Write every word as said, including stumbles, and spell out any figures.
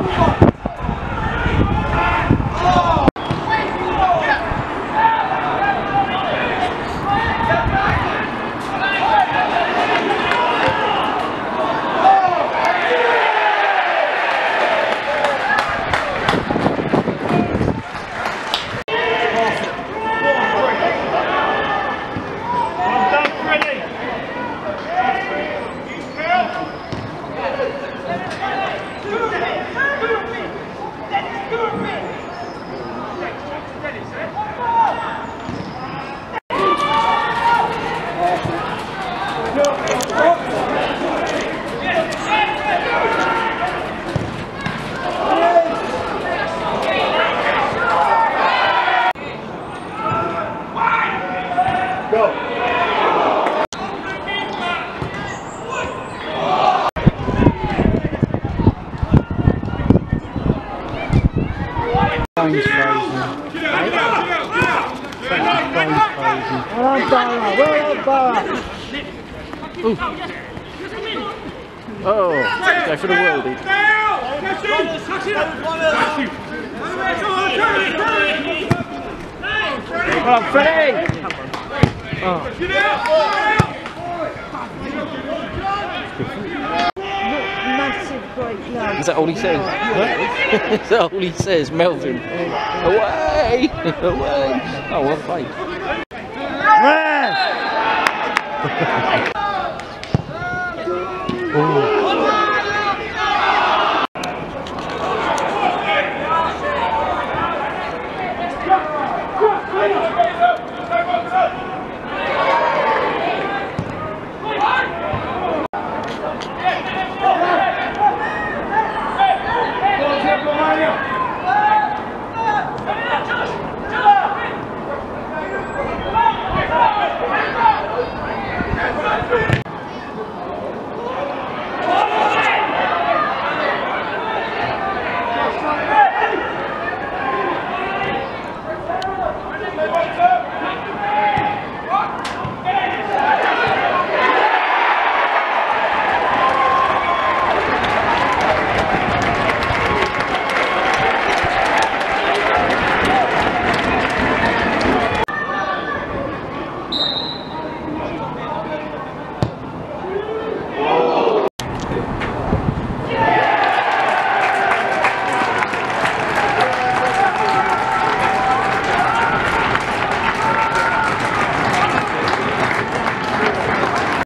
Phone's frozen. Phone's frozen. Well done, Barra. Well done, Barra. Ooh. Oh, go for the worldie. Come on, Freddie! Oh. Massive great love. Is that all he says? Is that all he says? Melvin. Away! Away! Oh, well played. Ooh.